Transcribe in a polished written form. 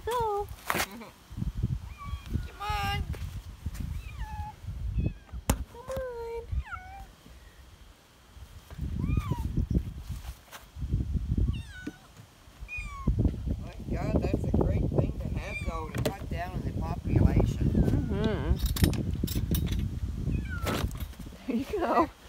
go. Come on. Come on. My God, that's a great thing to have, though, to cut down on the population. There you go.